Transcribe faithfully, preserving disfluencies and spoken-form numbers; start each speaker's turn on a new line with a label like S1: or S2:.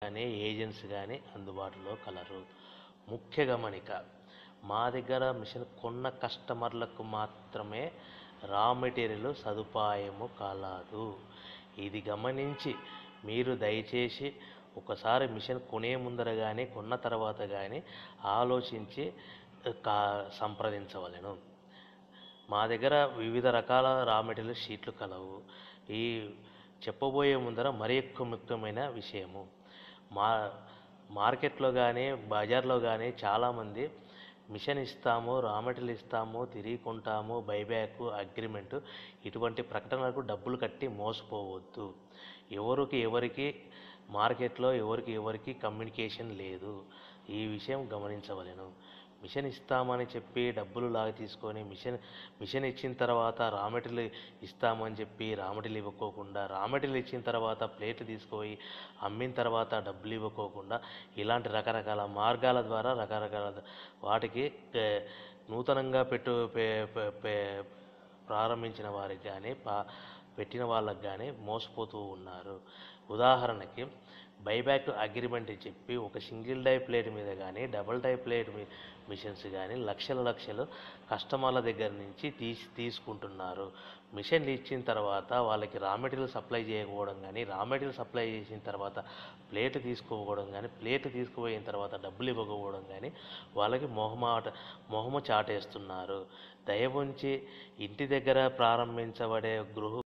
S1: అనే ఏజెంట్స్ కానీ అందుబాటులో కలరు. ముఖ్య గమనిక, మా దగ్గర మిషన్ కొన్న కస్టమర్లకు మాత్రమే రా మెటీరియల్ సదుపాయము కలదు. ఇది గమనించి మీరు దయచేసి ఒకసారి మిషన్ కొనే ముందర కానీ కొన్న తర్వాత కానీ ఆలోచించి కా సంప్రదించవలెను. మా దగ్గర వివిధ రకాల రా మెటీరియల్ షీట్లు కలవు. ఈ చెప్పబోయే ముందర మరి ఎక్కువ ముఖ్యమైన విషయము, మా మార్కెట్లో కానీ బజార్లో కానీ చాలామంది మిషన్ ఇస్తాము, రా మెటీరియల్ ఇస్తాము, తిరిగి కొంటాము, బైబ్యాక్, అగ్రిమెంటు ఇటువంటి ప్రకటనలకు డబ్బులు కట్టి మోసపోవద్దు. ఎవరికి ఎవరికి మార్కెట్లో ఎవరికి ఎవరికి కమ్యూనికేషన్ లేదు. ఈ విషయం గమనించవలెను. మిషన్ ఇస్తామని చెప్పి డబ్బులు లాగా తీసుకొని మిషన్ మిషన్ ఇచ్చిన తర్వాత రా మెటీరియల్ ఇస్తామని చెప్పి రా మెటీరియల్ ఇవ్వకోకుండా, రా మెటీరియల్ ఇచ్చిన తర్వాత ప్లేట్ తీసుకుపోయి అమ్మిన తర్వాత డబ్బులు ఇవ్వకోకుండా ఇలాంటి రకరకాల మార్గాల ద్వారా రకరకాల వాటికి నూతనంగా పెట్టు ప్రారంభించిన వారికి కానీ పెట్టిన వాళ్ళకి కానీ మోసపోతూ ఉన్నారు. ఉదాహరణకి బైబ్యాక్ అగ్రిమెంట్ చెప్పి ఒక సింగిల్ డై ప్లేట్ మీద కానీ డబుల్ డై ప్లేట్ మిషన్స్ కానీ లక్షల లక్షలు కస్టమర్ల దగ్గర నుంచి తీసి తీసుకుంటున్నారు. మిషన్లు ఇచ్చిన తర్వాత వాళ్ళకి రా మెటీరియల్ సప్లై చేయకపోవడం కానీ, రా మెటీరియల్ సప్లై చేసిన తర్వాత ప్లేట్ తీసుకోకపోవడం కానీ, ప్లేట్ తీసుకుపోయిన తర్వాత డబ్బులు ఇవ్వకపోవడం కానీ వాళ్ళకి మొహమాట మొహము చాటేస్తున్నారు. దయ ఉంచి ఇంటి దగ్గర ప్రారంభించబడే గృహ